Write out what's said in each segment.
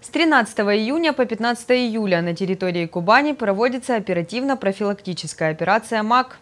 С 13 июня по 15 июля на территории Кубани проводится оперативно-профилактическая операция «МАК».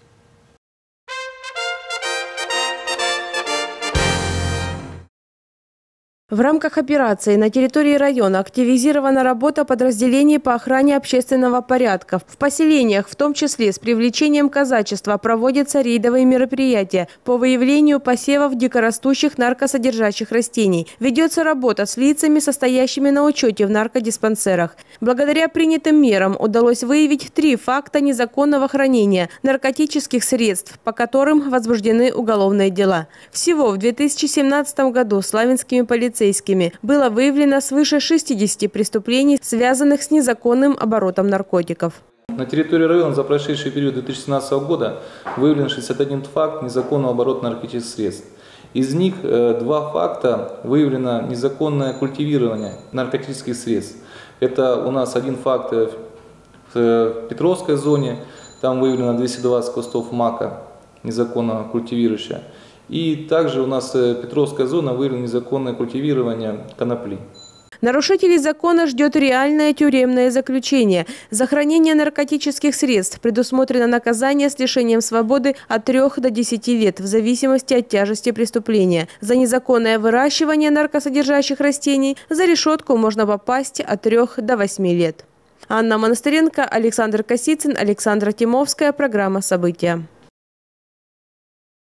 В рамках операции на территории района активизирована работа подразделений по охране общественного порядка. В поселениях, в том числе с привлечением казачества, проводятся рейдовые мероприятия по выявлению посевов дикорастущих наркосодержащих растений. Ведется работа с лицами, состоящими на учете в наркодиспансерах. Благодаря принятым мерам удалось выявить 3 факта незаконного хранения наркотических средств, по которым возбуждены уголовные дела. Всего в 2017 году славянскими полицейскими было выявлено свыше 60 преступлений, связанных с незаконным оборотом наркотиков. На территории района за прошедший период 2017 года выявлен 61 факт незаконного оборота наркотических средств. Из них 2 факта выявлено незаконное культивирование наркотических средств. Это у нас 1 факт в Петровской зоне, там выявлено 220 кустов мака незаконно культивирующего. И также у нас Петровская зона выявлено незаконное культивирование конопли. Нарушителей закона ждет реальное тюремное заключение. За хранение наркотических средств предусмотрено наказание с лишением свободы от 3 до 10 лет в зависимости от тяжести преступления. За незаконное выращивание наркосодержащих растений за решетку можно попасть от 3 до 8 лет. Анна Монастыренко, Александр Косицын, Александра Тимовская. Программа «События».